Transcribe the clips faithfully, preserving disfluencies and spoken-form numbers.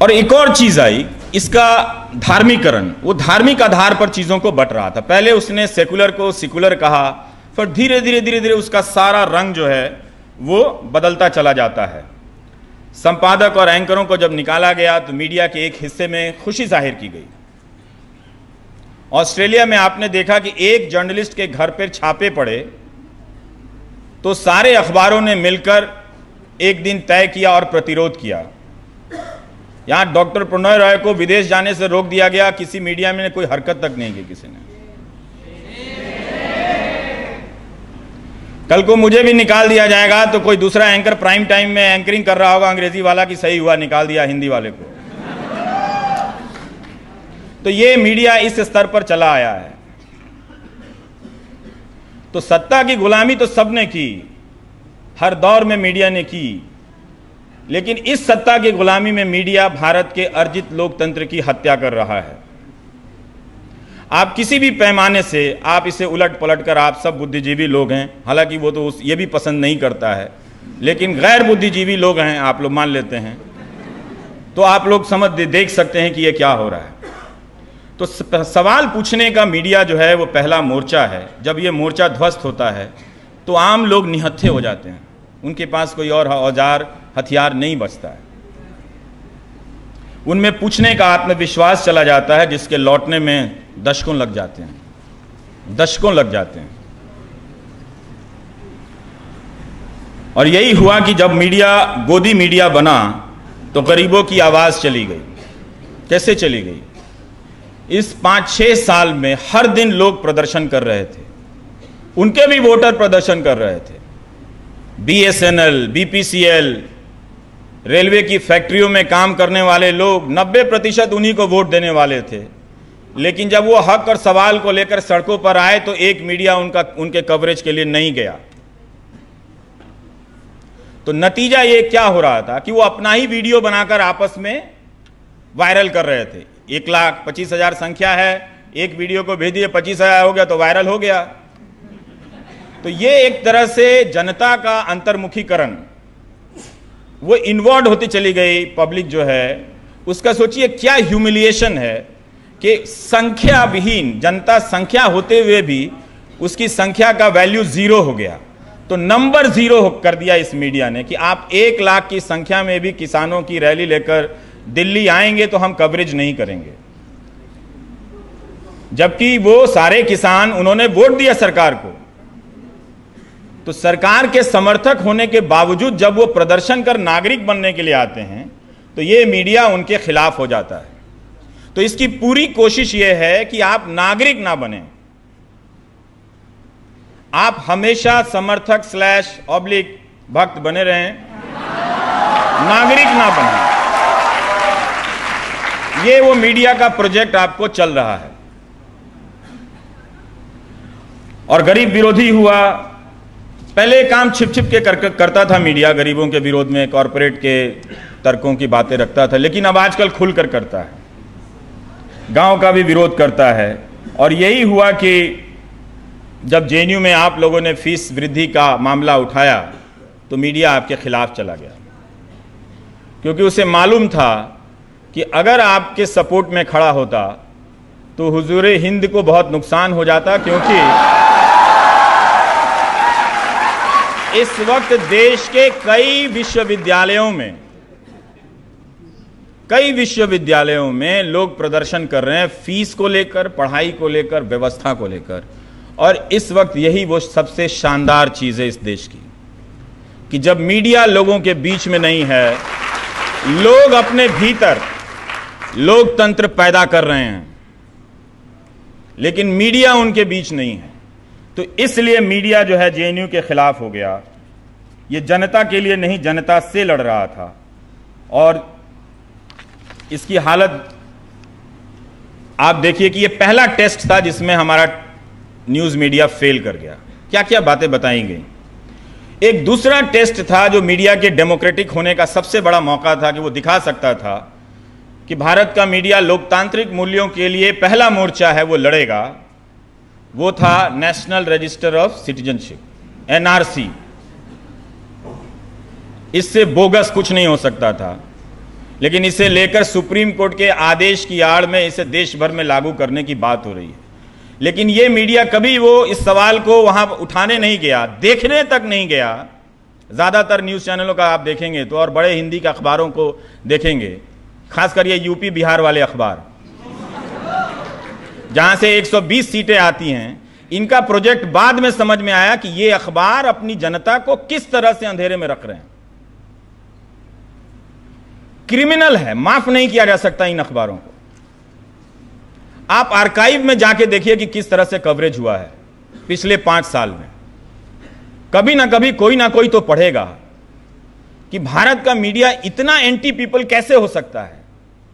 और एक और चीज आई, इसका धार्मिकरण, वो धार्मिक आधार पर चीजों को बट रहा था। पहले उसने सेकुलर को सेकुलर कहा, फिर धीरे धीरे धीरे धीरे उसका सारा रंग जो है वो बदलता चला जाता है। संपादक और एंकरों को जब निकाला गया तो मीडिया के एक हिस्से में खुशी जाहिर की गई। ऑस्ट्रेलिया में आपने देखा कि एक जर्नलिस्ट के घर पर छापे पड़े तो सारे अखबारों ने मिलकर एक दिन तय किया और प्रतिरोध किया। यहां डॉक्टर प्रणय रॉय को विदेश जाने से रोक दिया गया, किसी मीडिया में कोई हरकत तक नहीं की किसी ने। कल को मुझे भी निकाल दिया जाएगा तो कोई दूसरा एंकर प्राइम टाइम में एंकरिंग कर रहा होगा अंग्रेजी वाला कि सही हुआ, निकाल दिया हिंदी वाले को। तो ये मीडिया इस स्तर पर चला आया है। तो सत्ता की गुलामी तो सबने की, हर दौर में मीडिया ने की, लेकिन इस सत्ता की गुलामी में मीडिया भारत के अर्जित लोकतंत्र की हत्या कर रहा है। आप किसी भी पैमाने से आप इसे उलट पलट कर, आप सब बुद्धिजीवी लोग हैं, हालांकि वो तो उस ये भी पसंद नहीं करता है, लेकिन गैर बुद्धिजीवी लोग हैं, आप लोग मान लेते हैं, तो आप लोग समझ देख सकते हैं कि ये क्या हो रहा है। तो सवाल पूछने का मीडिया जो है वो पहला मोर्चा है। जब ये मोर्चा ध्वस्त होता है तो आम लोग निहत्थे हो जाते हैं, उनके पास कोई और औजार हथियार नहीं बचता है। उनमें पूछने का आत्मविश्वास चला जाता है, जिसके लौटने में दशकों लग जाते हैं, दशकों लग जाते हैं। और यही हुआ कि जब मीडिया गोदी मीडिया बना तो गरीबों की आवाज चली गई। कैसे चली गई? इस पांच छह साल में हर दिन लोग प्रदर्शन कर रहे थे, उनके भी वोटर प्रदर्शन कर रहे थे। बीएसएनएल, बीपीसीएल, रेलवे की फैक्ट्रियों में काम करने वाले लोग, नब्बे प्रतिशत उन्हीं को वोट देने वाले थे। लेकिन जब वो हक और सवाल को लेकर सड़कों पर आए तो एक मीडिया उनका उनके कवरेज के लिए नहीं गया। तो नतीजा ये क्या हो रहा था कि वो अपना ही वीडियो बनाकर आपस में वायरल कर रहे थे। एक लाख पच्चीस हजार संख्या है, एक वीडियो को भेज दिए, पच्चीस हजार हो गया तो वायरल हो गया। तो ये एक तरह से जनता का अंतर्मुखीकरण, वो इन्वॉल्व होती चली गई। पब्लिक जो है उसका सोचिए क्या ह्यूमिलिएशन है कि संख्या विहीन जनता, संख्या होते हुए भी उसकी संख्या का वैल्यू जीरो हो गया। तो नंबर जीरो कर दिया इस मीडिया ने कि आप एक लाख की संख्या में भी किसानों की रैली लेकर दिल्ली आएंगे तो हम कवरेज नहीं करेंगे, जबकि वो सारे किसान, उन्होंने वोट दिया सरकार को। तो सरकार के समर्थक होने के बावजूद जब वो प्रदर्शन कर नागरिक बनने के लिए आते हैं तो ये मीडिया उनके खिलाफ हो जाता है। तो इसकी पूरी कोशिश ये है कि आप नागरिक ना बने, आप हमेशा समर्थक स्लैश ऑब्लिक भक्त बने रहें, नागरिक ना बने। ये वो मीडिया का प्रोजेक्ट आपको चल रहा है। और गरीब विरोधी हुआ, पहले काम छिप छिप के कर, करता था मीडिया, गरीबों के विरोध में कॉरपोरेट के तर्कों की बातें रखता था, लेकिन अब आजकल खुलकर करता है, गांव का भी विरोध करता है। और यही हुआ कि जब जेएनयू में आप लोगों ने फीस वृद्धि का मामला उठाया तो मीडिया आपके खिलाफ चला गया, क्योंकि उसे मालूम था कि अगर आपके सपोर्ट में खड़ा होता तो हुजूरे हिंद को बहुत नुकसान हो जाता, क्योंकि इस वक्त देश के कई विश्वविद्यालयों में कई विश्वविद्यालयों में लोग प्रदर्शन कर रहे हैं फीस को लेकर, पढ़ाई को लेकर, व्यवस्था को लेकर। और इस वक्त यही वो सबसे शानदार चीज है इस देश की कि जब मीडिया लोगों के बीच में नहीं है, लोग अपने भीतर लोकतंत्र पैदा कर रहे हैं, लेकिन मीडिया उनके बीच नहीं है। तो इसलिए मीडिया जो है जेएनयू के खिलाफ हो गया। ये जनता के लिए नहीं, जनता से लड़ रहा था। और इसकी हालत आप देखिए कि ये पहला टेस्ट था जिसमें हमारा न्यूज मीडिया फेल कर गया। क्या क्या बातें बताई गई। एक दूसरा टेस्ट था जो मीडिया के डेमोक्रेटिक होने का सबसे बड़ा मौका था कि वो दिखा सकता था कि भारत का मीडिया लोकतांत्रिक मूल्यों के लिए पहला मोर्चा है वो लड़ेगा। वो था national register of citizenship, NRC. इससे बोगस कुछ नहीं हो सकता था। लेकिन इसे लेकर सुप्रीम कोर्ट के आदेश की आड़ में इसे देश भर में लागू करने की बात हो रही है। लेकिन यह मीडिया कभी वो इस सवाल को वहां उठाने नहीं गया, देखने तक नहीं गया। ज्यादातर न्यूज चैनलों का आप देखेंगे तो, और बड़े हिंदी के अखबारों को देखेंगे, खासकर ये यूपी बिहार वाले अखबार जहां से एक सौ बीस सीटें आती हैं, इनका प्रोजेक्ट बाद में समझ में आया कि ये अखबार अपनी जनता को किस तरह से अंधेरे में रख रहे हैं। क्रिमिनल है, माफ नहीं किया जा सकता इन अखबारों को। आप आर्काइव में जाके देखिए कि किस तरह से कवरेज हुआ है पिछले पांच साल में। कभी ना कभी कोई ना कोई तो पढ़ेगा कि भारत का मीडिया इतना एंटी पीपल कैसे हो सकता है।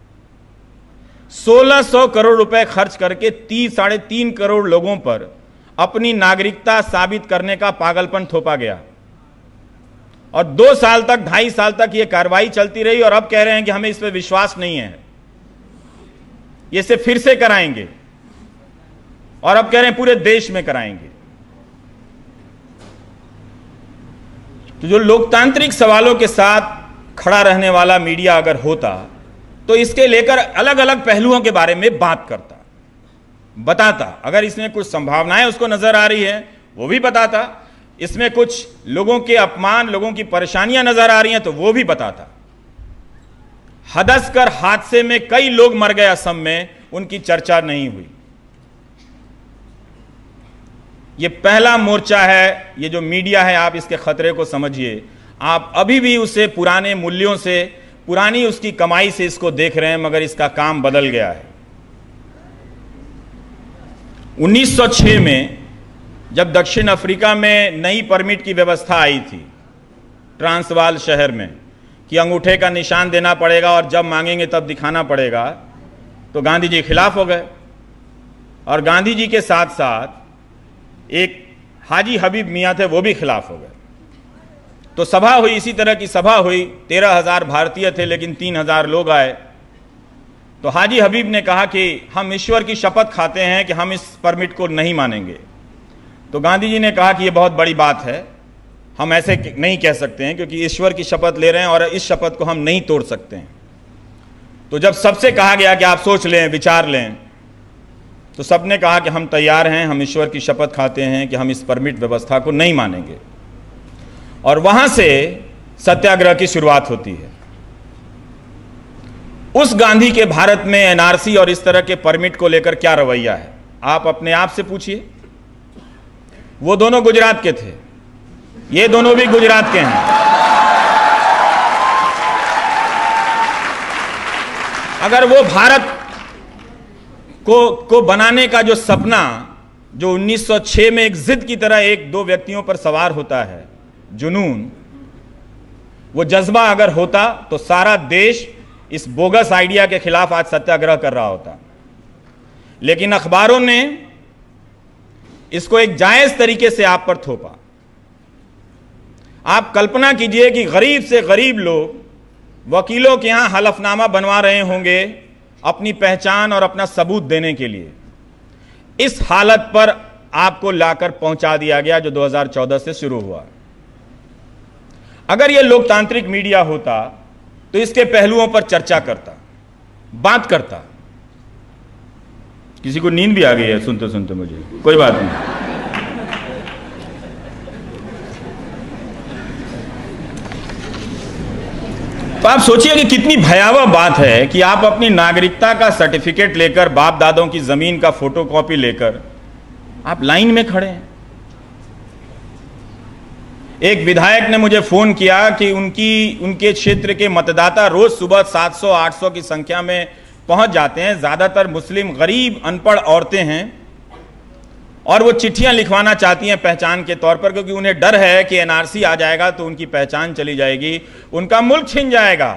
सोलह सौ करोड़ रुपए खर्च करके तीन साढ़े तीन करोड़ लोगों पर अपनी नागरिकता साबित करने का पागलपन थोपा गया, और दो साल तक ढाई साल तक यह कार्रवाई चलती रही, और अब कह रहे हैं कि हमें इस पर विश्वास नहीं है, ये इसे फिर से कराएंगे, और अब कह रहे हैं पूरे देश में कराएंगे। तो जो लोकतांत्रिक सवालों के साथ खड़ा रहने वाला मीडिया अगर होता तो इसके लेकर अलग अलग पहलुओं के बारे में बात करता, बताता। अगर इसमें कुछ संभावनाएं उसको नजर आ रही है वो भी बताता, इसमें कुछ लोगों के अपमान, लोगों की परेशानियां नजर आ रही हैं तो वो भी बताता। हदसकर हादसे में कई लोग मर गए असम में, उनकी चर्चा नहीं हुई। ये पहला मोर्चा है, ये जो मीडिया है, आप इसके खतरे को समझिए। आप अभी भी उसे पुराने मूल्यों से, पुरानी उसकी कमाई से इसको देख रहे हैं, मगर इसका काम बदल गया है। उन्नीस सौ छह में जब दक्षिण अफ्रीका में नई परमिट की व्यवस्था आई थी ट्रांसवाल शहर में कि अंगूठे का निशान देना पड़ेगा और जब मांगेंगे तब दिखाना पड़ेगा, तो गांधी जी खिलाफ हो गए, और गांधी जी के साथ साथ एक हाजी हबीब मियां थे, वो भी खिलाफ हो गए। तो सभा हुई, इसी तरह की सभा हुई, तेरह हजार भारतीय थे लेकिन तीन हजार लोग आए। तो हाजी हबीब ने कहा कि हम ईश्वर की शपथ खाते हैं कि हम इस परमिट को नहीं मानेंगे। तो गांधी जी ने कहा कि यह बहुत बड़ी बात है, हम ऐसे नहीं कह सकते हैं, क्योंकि ईश्वर की शपथ ले रहे हैं और इस शपथ को हम नहीं तोड़ सकते हैं। तो जब सबसे कहा गया कि आप सोच लें, विचार लें, तो सबने कहा कि हम तैयार हैं, हम ईश्वर की शपथ खाते हैं कि हम इस परमिट व्यवस्था को नहीं मानेंगे। और वहां से सत्याग्रह की शुरुआत होती है। उस गांधी के भारत में एनआरसी और इस तरह के परमिट को लेकर क्या रवैया है, आप अपने आप से पूछिए। वो दोनों गुजरात के थे, ये दोनों भी गुजरात के हैं। अगर वो भारत को को बनाने का जो सपना, जो उन्नीस सौ छह में एक जिद की तरह एक दो व्यक्तियों पर सवार होता है, जुनून, वो जज्बा अगर होता तो सारा देश इस बोगस आइडिया के खिलाफ आज सत्याग्रह कर रहा होता। लेकिन अखबारों ने इसको एक जायज तरीके से आप पर थोपा। आप कल्पना कीजिए कि गरीब से गरीब लोग वकीलों के यहां हलफनामा बनवा रहे होंगे अपनी पहचान और अपना सबूत देने के लिए। इस हालत पर आपको लाकर पहुंचा दिया गया जो दो हज़ार चौदह से शुरू हुआ। अगर यह लोकतांत्रिक मीडिया होता तो इसके पहलुओं पर चर्चा करता, बात करता। किसी को नींद भी आ गई है सुनते सुनते मुझे, कोई बात नहीं। तो आप सोचिए कि कितनी भयावह बात है कि आप अपनी नागरिकता का सर्टिफिकेट लेकर, बाप दादों की जमीन का फोटोकॉपी लेकर आप लाइन में खड़े हैं। एक विधायक ने मुझे फोन किया कि उनकी उनके क्षेत्र के मतदाता रोज सुबह सात सौ आठ सौ की संख्या में पहुंच जाते हैं, ज्यादातर मुस्लिम गरीब अनपढ़ औरतें हैं, और वो चिट्ठियां लिखवाना चाहती हैं पहचान के तौर पर, क्योंकि उन्हें डर है कि एनआरसी आ जाएगा तो उनकी पहचान चली जाएगी, उनका मुल्क छिन जाएगा।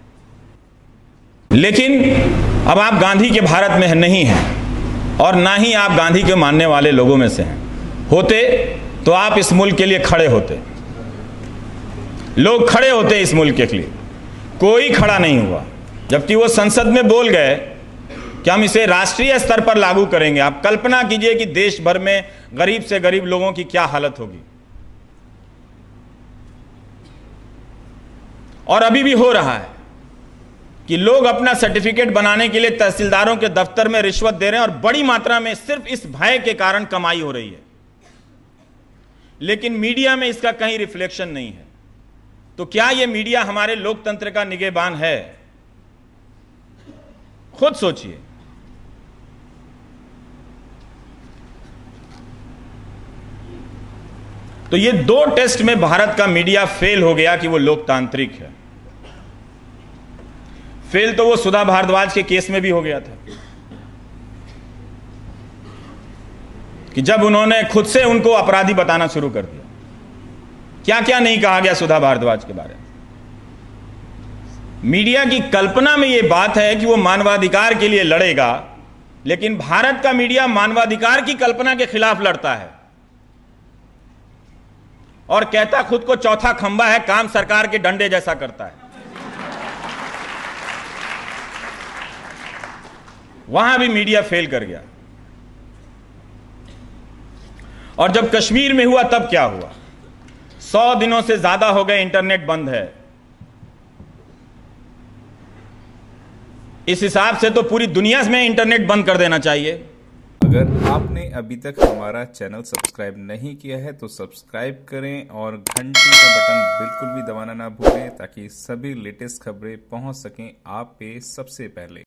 लेकिन अब आप गांधी के भारत में नहीं हैं, और ना ही आप गांधी के मानने वाले लोगों में से हैं। होते तो आप इस मुल्क के लिए खड़े होते, लोग खड़े होते इस मुल्क के लिए। कोई खड़ा नहीं हुआ, जबकि वो संसद में बोल गए कि हम इसे राष्ट्रीय स्तर पर लागू करेंगे। आप कल्पना कीजिए कि देश भर में गरीब से गरीब लोगों की क्या हालत होगी। और अभी भी हो रहा है। कि लोग अपना सर्टिफिकेट बनाने के लिए तहसीलदारों के दफ्तर में रिश्वत दे रहे हैं और बड़ी मात्रा में सिर्फ इस भय के कारण कमाई हो रही है, लेकिन मीडिया में इसका कहीं रिफ्लेक्शन नहीं है। तो क्या यह मीडिया हमारे लोकतंत्र का निगहबान है? खुद सोचिए। तो ये दो टेस्ट में भारत का मीडिया फेल हो गया कि वो लोकतांत्रिक है। फेल तो वो सुधा भारद्वाज के केस में भी हो गया था कि जब उन्होंने खुद से उनको अपराधी बताना शुरू कर दिया। क्या क्या नहीं कहा गया सुधा भारद्वाज के बारे में। मीडिया की कल्पना में यह बात है कि वो मानवाधिकार के लिए लड़ेगा, लेकिन भारत का मीडिया मानवाधिकार की कल्पना के खिलाफ लड़ता है और कहता खुद को चौथा खंबा है, काम सरकार के डंडे जैसा करता है। वहां भी मीडिया फेल कर गया। और जब कश्मीर में हुआ तब क्या हुआ? सौ दिनों से ज्यादा हो गए इंटरनेट बंद है। इस हिसाब से तो पूरी दुनिया में इंटरनेट बंद कर देना चाहिए। अगर आपने अभी तक हमारा चैनल सब्सक्राइब नहीं किया है तो सब्सक्राइब करें और घंटी का बटन बिल्कुल भी दबाना ना भूलें ताकि सभी लेटेस्ट खबरें पहुंच सकें आप पे सबसे पहले।